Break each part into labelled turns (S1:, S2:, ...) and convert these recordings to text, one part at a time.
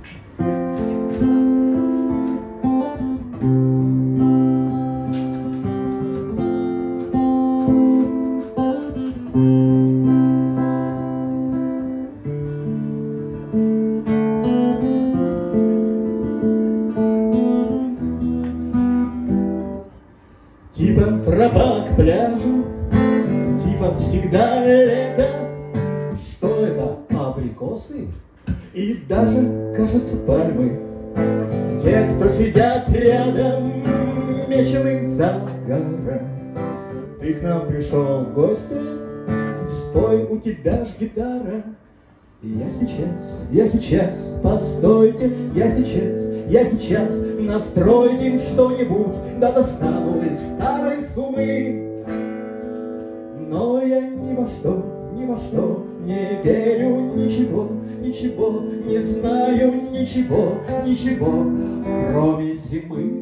S1: Типа тропа к пляжу, типа всегда лето. Что это, абрикосы? И даже, кажется, пальмы. Те, кто сидят рядом, меченый загара. Ты к нам пришел в гости, стой, у тебя ж гитара. Я сейчас, постойте, я сейчас настройте что-нибудь, да достану из старой суммы. Но я ни во что не верю, ничего, не знаю ничего, кроме зимы.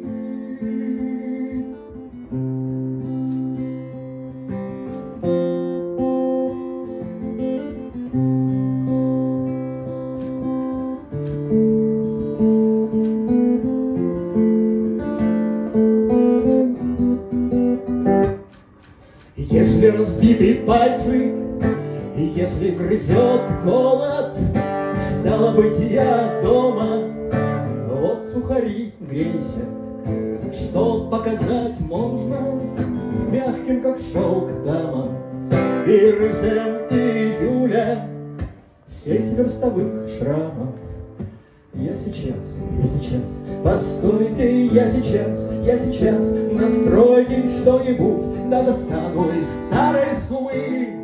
S1: Если разбиты пальцы, и если грызет голод, стало быть, я дома. Вот сухари, грейся, что показать можно мягким, как шелк, дамам и рыцарям июля сеть верстовых шрамов. Я сейчас, постойте, я сейчас настройте что-нибудь, да достану из старой суммы.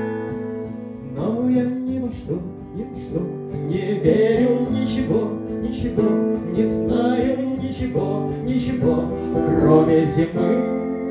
S1: Но я ни во что не верю, ничего, не знаю ничего, кроме зимы.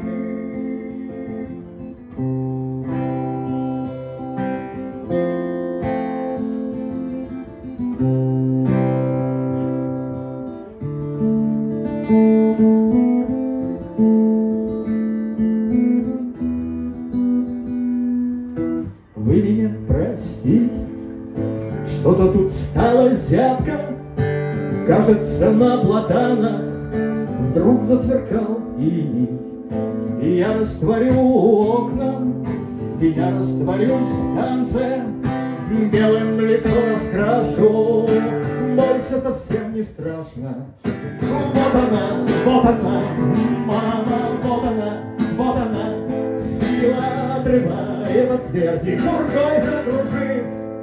S1: Вы меня простите, что-то тут стало зябко. Кажется, на платанах вдруг засверкал иней. И я растворю окна, и я растворюсь в танце, белым лицо раскрашу, больше совсем не страшно. Вот она, мама, вот она, сила отрывает от тверди, куркой закружив.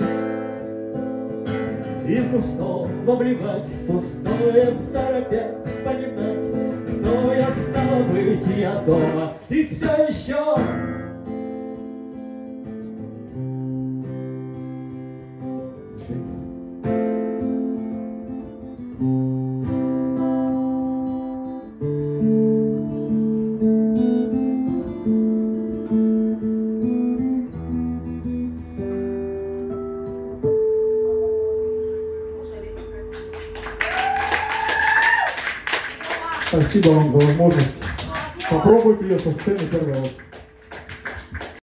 S1: Из густого вливать в пустое, в торопях вспоминать, кто я стала быть, я дома, и все еще жив.
S2: Спасибо вам за возможность попробовать ее со сцены первый раз.